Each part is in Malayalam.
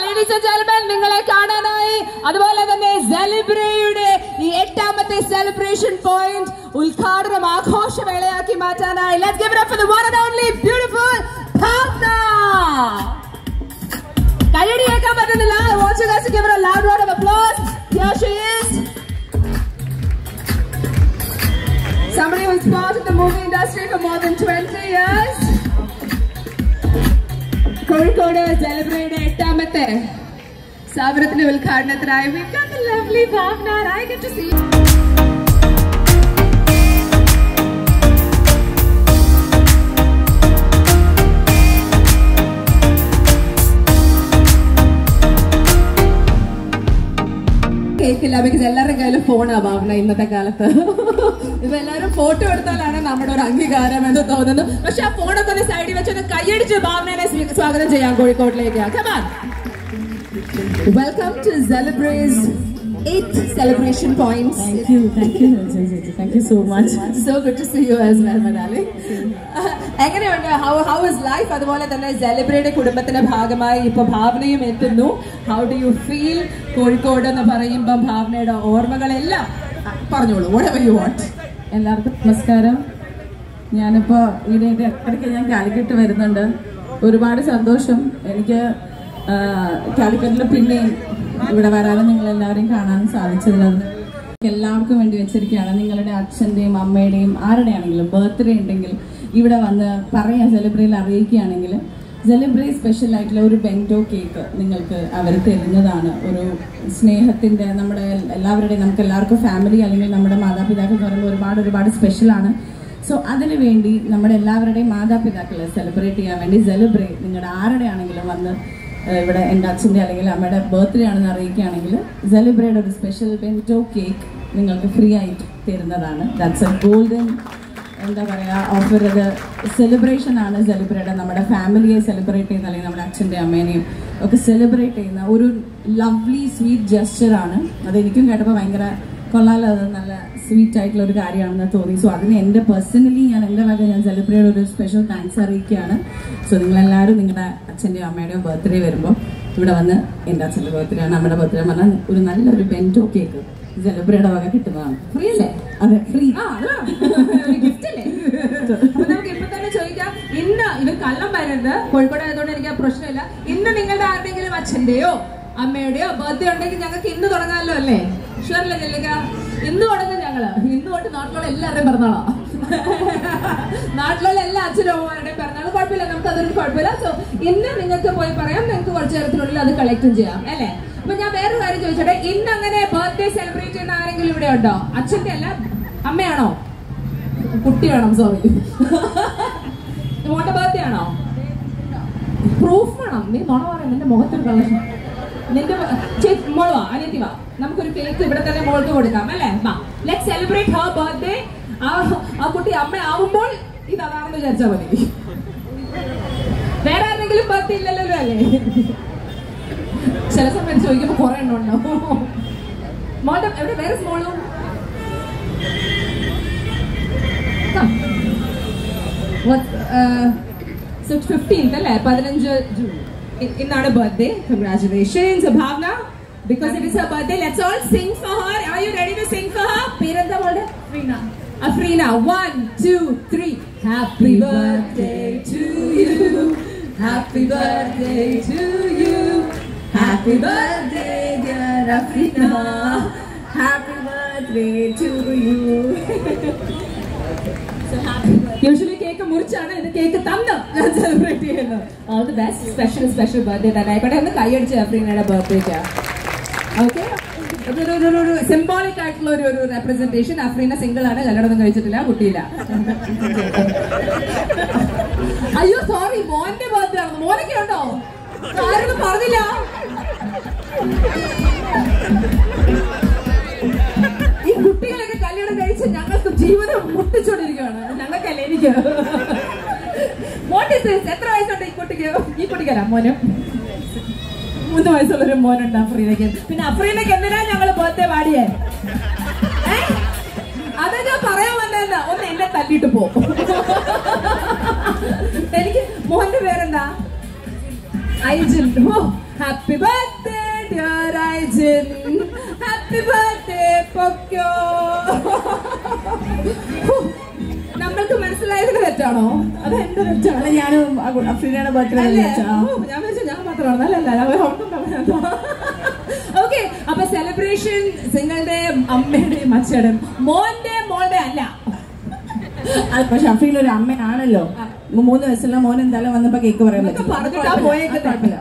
ladies and gentlemen, നിങ്ങളെ കാണാനായി അതുപോലെ തന്നെ സെലിബ്രേയുടെ ഈ 8ാമത്തെ സെലിബ്രേഷൻ പോയിന്റ് ഉദ്ഘാടനം ആഘോഷവേളയാക്കി മാറ്റാനായി let's give it up for the one and only beautiful Bhavna. കൈയടി കേൾക്കാൻ പറ്റുന്നില്ല. I want you guys to give her a loud round of applause. Here she is. Somebody who's part of the movie industry for more than 20 years. Kozhikode സെലിബ്രേയുടെ 8ാമത്തെ സ്ഥാപനത്തിന്റെ ഉദ്ഘാടനത്തിനായി we've got the lovely Bhavna. I get to see കേൾക്കില്ല. ബിക്കോസ് എല്ലാവരുടെ കയ്യിലും ഫോണാ ഭാവന ഇന്നത്തെ കാലത്ത്. ഇപ്പൊ എല്ലാവരും ഫോട്ടോ എടുത്താലാണ് നമ്മുടെ ഒരു അംഗീകാരം എന്ന് തോന്നുന്നു. പക്ഷെ ആ ഫോണൊക്കെ ഒന്ന് സൈഡിൽ വെച്ചൊന്ന് കൈയടിച്ച് ഭാവനയെ സ്വാഗതം ചെയ്യാം കോഴിക്കോട്ടിലേക്ക്. Come on. Welcome to Celebrate's 8th celebration points. Thank you so much. So good to see you as well, Manali. എങ്ങനെയുണ്ട്? How is life? അതുപോലെ തന്നെ സെലിബ്രേറ്റ് കുടുംബത്തിന്റെ ഭാഗമായി ഇപ്പൊ ഭാവനയും എത്തുന്നു. How do you feel? Kozhikode എന്ന് പറയുമ്പോൾ ഭാവനയുടെ ഓർമ്മകളെല്ലാം പറഞ്ഞോളൂ. Whatever you want. എല്ലാവർക്കും നമസ്കാരം. ഞാനിപ്പോ ഇവിടെ ഇടയ്ക്ക് ഞാൻ കാലിക്കറ്റ് വരുന്നുണ്ട്. ഒരുപാട് സന്തോഷം. എനിക്ക് കാലിക്കറ്റിൽ പിന്നെയും ഇവിടെ വരാനും നിങ്ങളെല്ലാവരെയും കാണാനും സാധിച്ചത് എല്ലാവർക്കും വേണ്ടി വെച്ചിരിക്കുകയാണ്. നിങ്ങളുടെ അച്ഛൻ്റെയും അമ്മയുടെയും ആരുടെയാണെങ്കിലും ബർത്ത്ഡേ ഉണ്ടെങ്കിൽ ഇവിടെ വന്ന് പറയാൻ സെലിബ്രേറ്റിൽ അറിയിക്കുകയാണെങ്കിൽ സെലിബ്രേറ്റ് സ്പെഷ്യൽ ആയിട്ടുള്ള ഒരു ബെൻറ്റോ കേക്ക് നിങ്ങൾക്ക് അവർ തരുന്നതാണ്. ഒരു സ്നേഹത്തിൻ്റെ നമ്മുടെ എല്ലാവരുടെയും നമുക്ക് എല്ലാവർക്കും ഫാമിലി അല്ലെങ്കിൽ നമ്മുടെ മാതാപിതാക്കൾ എന്ന് പറയുമ്പോൾ ഒരുപാട് സ്പെഷ്യലാണ്. സോ അതിനു വേണ്ടി നമ്മുടെ എല്ലാവരുടെയും മാതാപിതാക്കളെ സെലിബ്രേറ്റ് ചെയ്യാൻ വേണ്ടി സെലിബ്രേറ്റ് നിങ്ങളുടെ ആരുടെയാണെങ്കിലും വന്ന് ഇവിടെ എൻ്റെ അച്ഛൻ്റെ അല്ലെങ്കിൽ അമ്മയുടെ ബർത്ത്ഡേ ആണെന്ന് അറിയിക്കുകയാണെങ്കിൽ സെലിബ്രേറ്റ് ഒരു സ്പെഷ്യൽ ബെൻറ്റോ കേക്ക് നിങ്ങൾക്ക് ഫ്രീ ആയിട്ട് തരുന്നതാണ്. ദാറ്റ്സ് എ ഗോൾഡൻ എന്താ പറയുക ഓഫർ. അത് സെലിബ്രേഷൻ ആണ്. സെലിബ്രേറ്റ് നമ്മുടെ ഫാമിലിയെ സെലിബ്രേറ്റ് ചെയ്യുന്ന അല്ലെങ്കിൽ നമ്മുടെ അച്ഛൻ്റെ അമ്മേനെയും ഒക്കെ സെലിബ്രേറ്റ് ചെയ്യുന്ന ഒരു ലവ്ലി സ്വീറ്റ് ജെസ്റ്ററാണ്. അതെനിക്കും കേട്ടപ്പോൾ ഭയങ്കര കൊള്ളാലോ, അത് നല്ല സ്വീറ്റ് ആയിട്ടുള്ള ഒരു കാര്യമാണെന്ന് തോന്നി. സോ അതിന് എൻ്റെ പേഴ്സണലി എൻ്റെ വക ഞാൻ സെലിബ്രേറ്റ് ഒരു സ്പെഷ്യൽ താങ്ക്സ് അറിയിക്കുകയാണ്. സോ നിങ്ങളെല്ലാവരും നിങ്ങളുടെ അച്ഛൻ്റെയോ അമ്മയുടെയോ ബർത്ത്ഡേ വരുമ്പോൾ ഇവിടെ വന്ന് എൻ്റെ അച്ഛൻ്റെ ബർത്ത്ഡേ ആണ് അമ്മയുടെ ബർത്ത്ഡേ പറഞ്ഞാൽ ഒരു നല്ലൊരു ബെൻറ്റോ കേക്ക് സെലിബ്രേറ്റ് വക കിട്ടുന്നതാണ്. ഫ്രീ അല്ലേ? അതെ, ഫ്രീ. ഗിഫ്റ്റ് അല്ലേ? അപ്പൊ നമുക്ക് ഇപ്പൊ തന്നെ ചോദിക്കാം. ഇന്ന് ഇവർ കള്ളം വരരുത്. കോഴിക്കോട് ആയതുകൊണ്ട് എനിക്ക് ആ പ്രശ്നമില്ല. ഇന്ന് നിങ്ങളുടെ ആരുടെങ്കിലും അച്ഛന്റെയോ അമ്മയുടെയോ ബർത്ത്ഡേ ഉണ്ടെങ്കിൽ ഞങ്ങൾക്ക് ഇന്ന് തുടങ്ങാമല്ലോ അല്ലേ? ഷുവറല്ലേ ജല്ലിക്ക? ഇന്ന് തുടങ്ങും ഞങ്ങള്. ഇന്ന് തൊട്ട് നാട്ടിലുള്ള എല്ലാവരുടെയും പിറന്നാളാ. നാട്ടിലുള്ള എല്ലാ അച്ഛനും അമ്മമാരുടെയും പിറന്നാൾ. കുഴപ്പമില്ല, നമുക്ക് അതൊരു കുഴപ്പമില്ല. സോ ഇന്ന് നിങ്ങൾക്ക് പോയി പറയാം. നിങ്ങൾക്ക് കുറച്ചു നേരത്തിനുള്ളിൽ അത് കളക്റ്റും ചെയ്യാം അല്ലേ? അപ്പൊ ഞാൻ വേറൊരു കാര്യം ചോദിച്ചോട്ടെ. ഇന്ന് അങ്ങനെ ബർത്ത്ഡേ സെലിബ്രേറ്റ് ചെയ്യുന്ന ആരെങ്കിലും ഇവിടെ ഉണ്ടോ? അച്ഛന്റെ അല്ല, അമ്മയാണോ? കുട്ടിയാണോ? സോറി, മോന്റെ ബർത്ത്ഡേ ആണോ? പ്രൂഫ് വേണം. നീ നുണ പറയാം. നിന്റെ മുഖത്തൊരു കളക്ഷൻ. നിന്റെ മോള് വാ, അനിയത്തി വാ, നമുക്കൊരു കേക്ക് ഇവിടെ തന്നെ മോൾക്ക് കൊടുക്കാം അല്ലേ? വാ, ലെറ്റ്സ് സെലിബ്രേറ്റ് ഹർ ബർത്ത്ഡേ. ആ കുട്ടി അമ്മ ആവുമ്പോൾ ഇത് അതാണെന്ന് വിചാരിച്ചാൽ മതി. വേറെ ആരെങ്കിലും ബർത്ത്ഡേ ഇല്ലല്ലോ അല്ലേ? ചില സമയത്ത് ചോദിക്കുമ്പോ കുറെ എണ്ണം ഉണ്ടാവും. മോളുടെ എവിടെ? വേറെ സ്മോളും So 15th അല്ലേ? 15 ജൂൺ ഇന്നാണ് birthday. Congratulations Bhavna, because it is her birthday. Let's all sing for her. Are you ready to sing for her? പേരെന്താ മോളുടെ? Afrina. Afrina. 1, 2, 3. Happy birthday to you. Happy birthday to you. Happy birthday dear Afrina. Happy birthday to you. So happy birthday. Usually cake മുറിച്ചാണ് ഇത് കേക്ക് തന്ന് ഞാൻ സെലിബ്രേറ്റ് ചെയ്യുന്നത്. All the best. Special birthday തന്നെ ആയിക്കോട്ടെ. ഒന്ന് കൈയടിച്ച് അഫ്രീനയുടെ ബർത്ത്ഡേക്ക്. ഓക്കെ, ഒരു സിംബോളിക് ആയിട്ടുള്ള ഒരു റെപ്രസെന്റേഷൻ. അഫ്രീന സിംഗിൾ ആണ്, കല്യാണം കഴിച്ചിട്ടില്ല, കുട്ടിയില്ല. അയ്യോ സോറി, മോന്റെ ബർത്ത്ഡേ ആണ്. മോനൊക്കെ ഉണ്ടോ? ആരൊന്നും പറഞ്ഞില്ല. ഈ കുട്ടികളൊക്കെ കല്യാണം കഴിച്ച് ഞങ്ങൾക്ക് ജീവിതം മുട്ടിച്ചോണ്ടിരിക്കുകയാണ്. ഞങ്ങൾക്കല്ല, എനിക്ക്. എത്ര വയസ്സുണ്ട് ഈ കുട്ടിക്ക്? ഈ കുട്ടിക്കല്ല, മോനും 3 വയസ്സുള്ളൊരു മോനുണ്ട് അഫ്രീനയ്ക്ക്. പിന്നെ അഫ്രീനയ്ക്ക് എന്തിനാ ഞങ്ങള് ബർത്ത്ഡേ പാടിയേ? അത് ഞാൻ പറയാൻ വന്നതെന്നാ, ഒന്ന് എന്നെ തല്ലിട്ട് പോ. എനിക്ക് മോന്റെ പേരെന്താ? Aijin. Happy birthday happy birthday പൊക്കോ. നമ്മൾക്ക് മനസ്സിലായതിന് തെറ്റാണോ? അത് എന്റെ തെറ്റാണ്. ഞാനും അഫ്രീനയുടെ ബർത്ത്ഡേ ഞാൻ വിചാരിച്ചു ഞാൻ മാത്രമാണ്. അല്ലല്ല. ഓക്കെ, അപ്പൊ സെലിബ്രേഷൻ നിങ്ങളുടെ അമ്മയുടെയും അച്ഛനും മോളുടെ അല്ല. പക്ഷെ അഫ്രീൻ ഒരു അമ്മയാണല്ലോ. 3 വയസ്സുള്ള മോൻ എന്തായാലും വന്നപ്പോ കേക്ക് പറയാൻ പറ്റും. പറഞ്ഞിട്ടാ പോയേക്ക് കുഴപ്പമില്ല.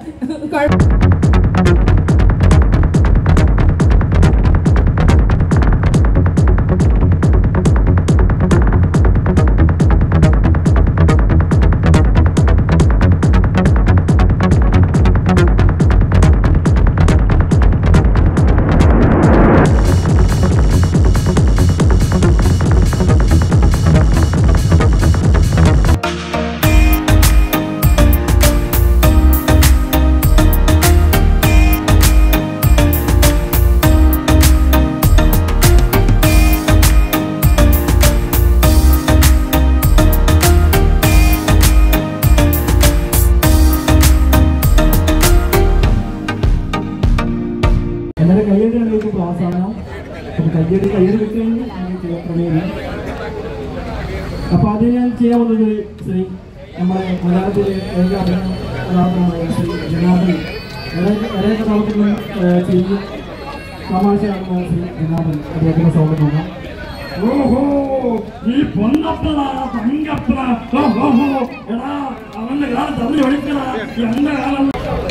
എല്ലാവരും കയ്യടി കണ്ടിട്ട് ക്ലാസ് ആണോ? അപ്പം കയ്യടി കിട്ടുകയാണെങ്കിൽ അപ്പൊ അത് ഞാൻ ചെയ്യാൻ വന്നത് ശ്രീ നമ്മുടെ മലയാളത്തിലെ കഥാപാത്രമായ ശ്രീ ജനാർദ്ദൻ ഇളയ കഥാപാത്രങ്ങൾ ചെയ്ത് തമാശയാകുന്ന ശ്രീ ജനാർദ്ദൻ അദ്ദേഹത്തിന്റെ സൗണ്ട് നോക്കാം. ഓഹോ ഈ പൊന്നപ്പള തങ്കപ്പള ഓഹോ എടാ അവന്റെ കാലത്ത് അതിന് ഒഴിക്കടാ എന്റെ കാലം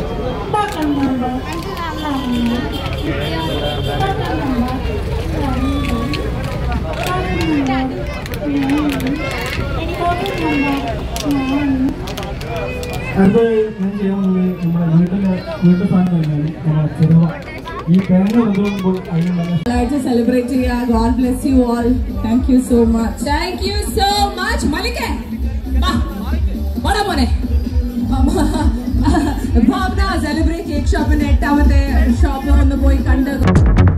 അടുത്ത ഞാൻ ചെയ്യാവുന്നത് നമ്മുടെ വീട്ടു സാധനം കഴിഞ്ഞാൽ നമ്മുടെ ചെറുവ ഈ തേങ്ങ കൊണ്ടുപോകുമ്പോൾ അതിന് സെലിബ്രേറ്റ് ചെയ്യുക. God bless you all. Thank you so much. Thank you so much. മലിക്കേ മോനെ ഭാവന സെലിബ്രേറ്റ് കേക്ക് ഷോപ്പിന്റെ 8ാമത്തെ ഷോപ്പ് ഒന്ന് പോയി കണ്ട്